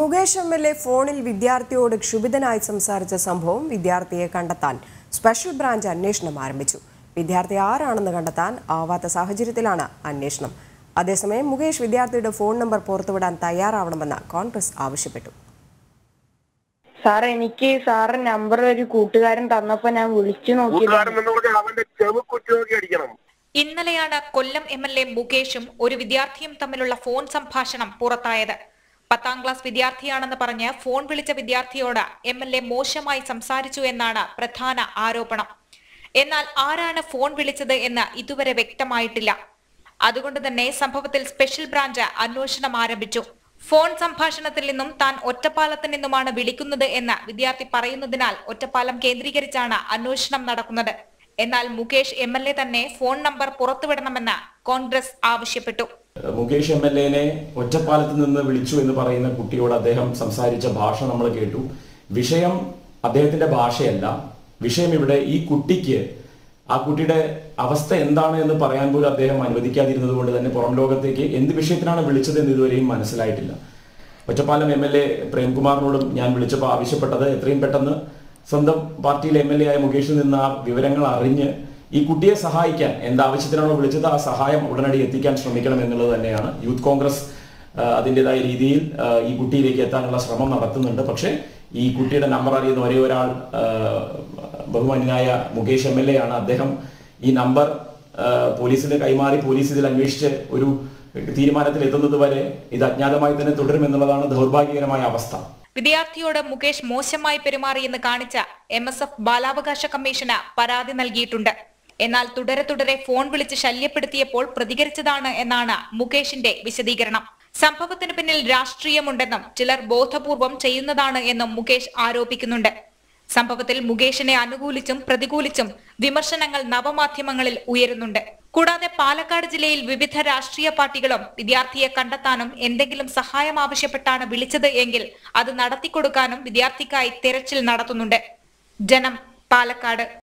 Mukesh MLA ഫോണിൽ വിദ്യാർത്ഥിയോട് ക്ഷുഭിതനായി സംസാരിച്ച സംഭവം വിദ്യാർത്ഥിയെ കണ്ടെത്താൻ സ്പെഷ്യൽ ബ്രാഞ്ച് അന്വേഷണം ആരംഭിച്ചു. വിദ്യാർത്ഥി ആരാണെന്ന് കണ്ടെത്താൻ ആവാത്ത സാഹചര്യത്തിലാണ് അന്വേഷണം. അതേസമയം മുകേഷ് വിദ്യാർത്ഥിയുടെ ഫോൺ നമ്പർ പുറത്തുവിടാൻ തയ്യാറാവണമെന്ന് കോൺഗ്രസ് ആവശ്യപ്പെട്ടു. സാർ, എനിക്ക് സാറിന്റെ നമ്പർ ഒരു കൂട്ടുകാരൻ തന്നപ്പോ ഞാൻ വിളിച്ചു നോക്കി. ഇന്നലെയാണ് കൊല്ലം എം.എൽ.എ മുകേഷും ഒരു വിദ്യാർത്ഥിയും തമ്മിലുള്ള ഫോൺ സംഭാഷണം പുറത്തായത്. 10ാം ക്ലാസ് വിദ്യാർത്ഥിയാണെന്ന് പറഞ്ഞ് ഫോൺ വിളിച്ച വിദ്യാർത്ഥിയോട് എം.എൽ.എ മോശമായി സംസാരിച്ചു എന്നാണ് പ്രധാന ആരോപണം. എന്നാൽ ആരാണ് ഫോൺ വിളിച്ചത് എന്ന് ഇതുവരെ വ്യക്തമായിട്ടില്ല. അതുകൊണ്ട് തന്നെ സംഭവത്തിൽ സ്പെഷ്യൽ ബ്രാഞ്ച് അന്വേഷണം ആരംഭിച്ചു. ഫോൺ സംഭാഷണത്തിൽ നിന്നും താൻ ഒറ്റപ്പാലത്ത് നിന്നുമാണ് വിളിക്കുന്നത് എന്ന് വിദ്യാർത്ഥി പറയുന്നതിനാൽ ഒറ്റപ്പാലം കേന്ദ്രീകരിച്ചാണ് അന്വേഷണം നടക്കുന്നത്. എന്നാൽ മുകേഷ് എം.എൽ.എ തന്നെ ഫോൺ നമ്പർ പുറത്തുവിടണമെന്ന് കോൺഗ്രസ് ആവശ്യപ്പെട്ടു. മുകേഷ് എം.എൽ.എനെ ഒറ്റപ്പാലത്ത് നിന്ന് വിളിച്ചു എന്ന് പറയുന്ന കുട്ടിയോട് അദ്ദേഹം സംസാരിച്ച ഭാഷ നമ്മൾ കേട്ടു. വിഷയം അദ്ദേഹത്തിന്റെ ഭാഷയല്ല. വിഷയം ഇവിടെ ഈ കുട്ടിക്ക് ആ കുട്ടിയുടെ അവസ്ഥ എന്താണ് എന്ന് പറയാൻ പോലും അദ്ദേഹം അനുവദിക്കാതിരുന്നത് കൊണ്ട് തന്നെ പുറം ലോകത്തേക്ക് എന്ത് വിഷയത്തിനാണ് വിളിച്ചത് എന്ന് ഇതുവരെയും മനസ്സിലായിട്ടില്ല. ഒറ്റപ്പാലം എം.എൽ.എ പ്രേംകുമാറിനോടും ഞാൻ വിളിച്ചപ്പോൾ ആവശ്യപ്പെട്ടത് എത്രയും പെട്ടെന്ന് സ്വന്തം പാർട്ടിയിലെ എം.എൽ.എ ആയ മുകേഷിൽ നിന്ന് ആ വിവരങ്ങൾ അറിഞ്ഞ് ഈ കുട്ടിയെ സഹായിക്കാൻ എന്താവശ്യത്തിനാണോ വിളിച്ചത് ആ സഹായം ഉടനടി എത്തിക്കാൻ ശ്രമിക്കണം എന്നുള്ളത് തന്നെയാണ്. യൂത്ത് കോൺഗ്രസ് അതിൻ്റെതായ രീതിയിൽ ഈ കുട്ടിയിലേക്ക് എത്താനുള്ള ശ്രമം നടത്തുന്നുണ്ട്. പക്ഷേ ഈ കുട്ടിയുടെ നമ്പർ അറിയുന്ന ഒരേ ഒരാൾ ബഹുമാന്യനായ മുകേഷ് എം.എൽ.എ ആണ്. അദ്ദേഹം ഈ നമ്പർ പോലീസിന് കൈമാറി പോലീസ് ഇതിൽ അന്വേഷിച്ച് ഒരു തീരുമാനത്തിൽ എത്തുന്നത് വരെ ഇത് അജ്ഞാതമായി തന്നെ തുടരുമെന്നുള്ളതാണ് ദൗർഭാഗ്യകരമായ അവസ്ഥ. വിദ്യാർത്ഥിയോട് മുകേഷ് മോശമായി പെരുമാറിയെന്ന് കാണിച്ച MSF ബാലാവകാശ കമ്മീഷന് പരാതി നൽകിയിട്ടുണ്ട്. എന്നാൽ തുടരെ ഫോൺ വിളിച്ച് ശല്യപ്പെടുത്തിയപ്പോൾ പ്രതികരിച്ചതാണ് എന്നാണ് മുകേഷിന്റെ വിശദീകരണം. സംഭവത്തിന് പിന്നിൽ രാഷ്ട്രീയമുണ്ടെന്നും ചിലർ ബോധപൂർവം ചെയ്യുന്നതാണ് എന്നും മുകേഷ് ആരോപിക്കുന്നുണ്ട്. സംഭവത്തിൽ മുകേഷിനെ അനുകൂലിച്ചും പ്രതികൂലിച്ചും വിമർശനങ്ങൾ നവമാധ്യമങ്ങളിൽ ഉയരുന്നുണ്ട്. കൂടാതെ പാലക്കാട് ജില്ലയിൽ വിവിധ രാഷ്ട്രീയ പാർട്ടികളും വിദ്യാർത്ഥിയെ കണ്ടെത്താനും എന്തെങ്കിലും സഹായം ആവശ്യപ്പെട്ടാണ് വിളിച്ചത് എങ്കിൽ അത് നടത്തിക്കൊടുക്കാനും വിദ്യാർത്ഥിക്കായി തെരച്ചിൽ നടത്തുന്നുണ്ട്. ജനം, പാലക്കാട്.